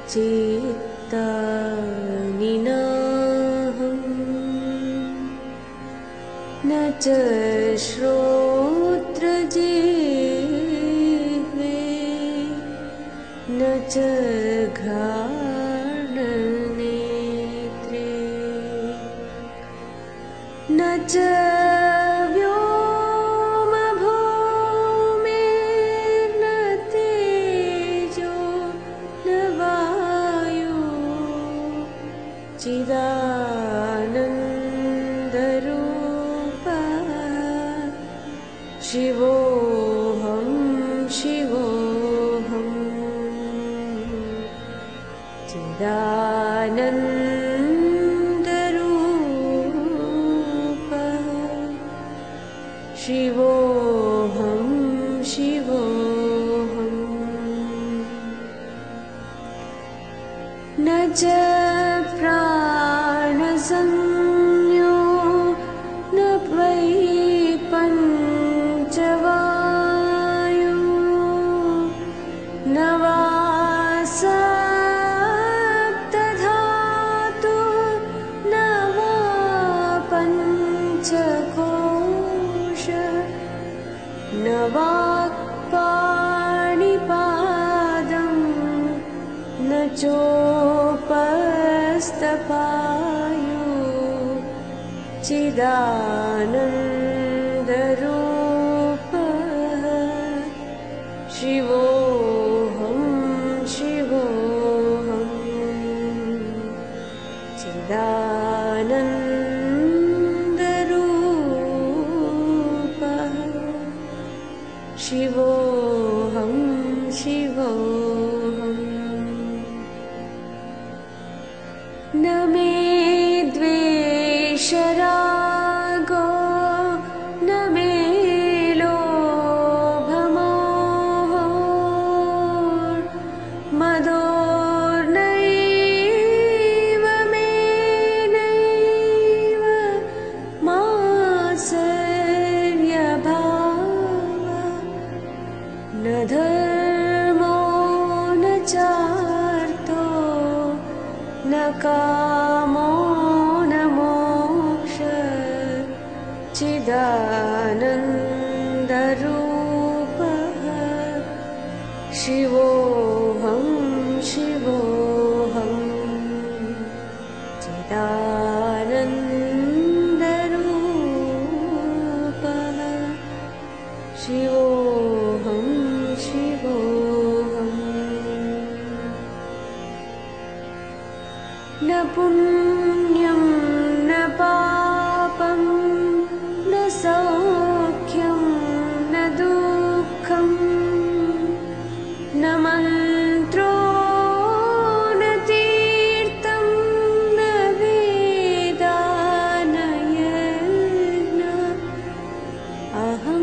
चित्तानि नाहं न च श्रोत्रजिह्वे न च घ्राणनेत्रे न च व्योमभूमिर्न तेजो न वायु चिदानन्दरूपः शिवोऽहं शिवोऽहं चिदानन्दरूपः शिवोऽहं शिवोऽहं न च प्राणसंज्ञो न वै पञ्चवायु न वा सप्तधातु न वा पञ्चकोश न वाक्पाणिपादं न चोपस्थपायु चिदानन्दरूपः शिवोऽहं शिवोऽहं चिदानन्दरूपः शिवोऽहं शिवोऽहं न मे द्वेषरागो न मे लोभमोहो मदोर्नैव मे नैव मात्सर्यभावः न धर्मो न चार्थो न कामो न मोक्षः चिदानन्दरूपः शिवोऽहं शिवोऽहं चिदानन्दरूपः शिवोऽहं शिवोऽहं न पुण्यं न पापं न सौख्यं न दुःखं न मन्त्रो न तीर्थं न वेदा न यज्ञः अहं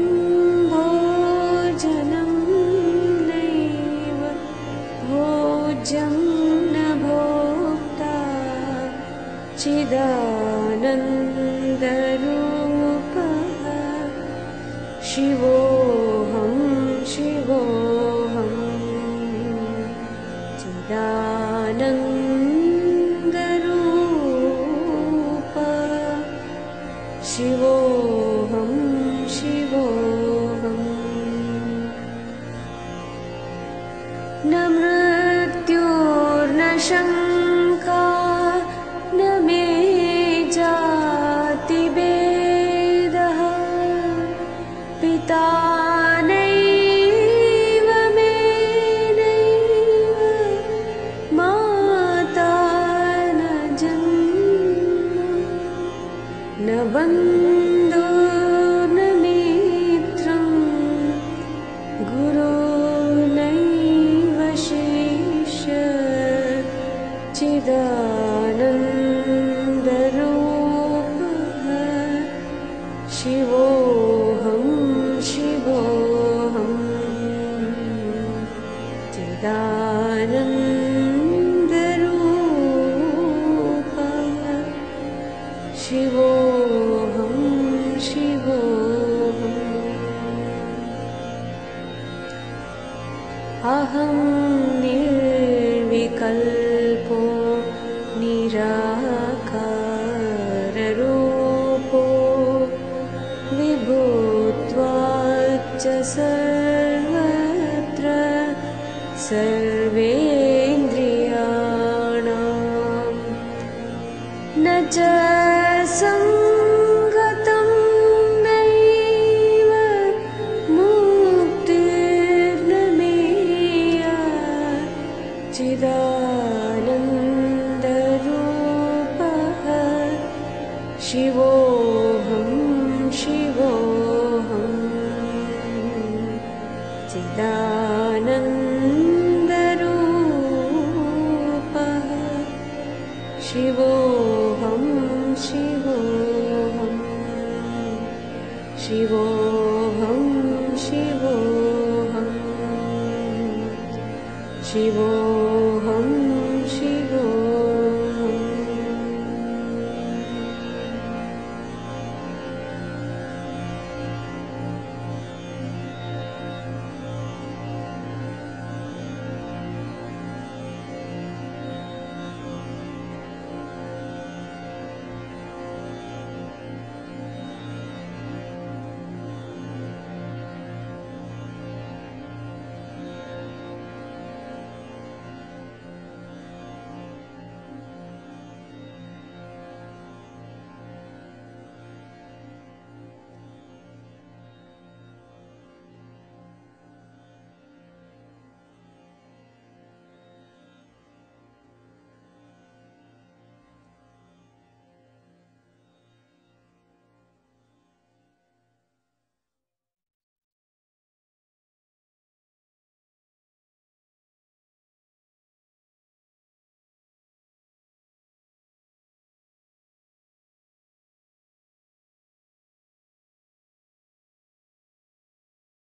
भोजनं नैव भोज्यं न भोक्ता चिदानन्दरूपः शिवोऽहं शिवोऽहं चिदानन्दरूपः शिवोऽहं शिवोऽहं न मृत्युर्न शङ्का न मे जातिभेदः पिता नैव मे नैव माता न जन्म न बन्धो न मित्रं गुरुर्नैव शिष्यः चिदानन्दरूपः शिवोऽहं शिवोऽहं चिदानन्दरूपः शिवोऽहं शिवोऽहम् अहं निर्विकल्पः सर्वेन्द्रियाणां न च सङ्गतं नैव मुक्तिर्न मेया चिदानन्दरूपः शिवोऽहं शिवोऽहं चिदानन्दरूपः शिवोऽहं शिवोऽहं शिवोऽहं शिवोऽहं शिवोऽहं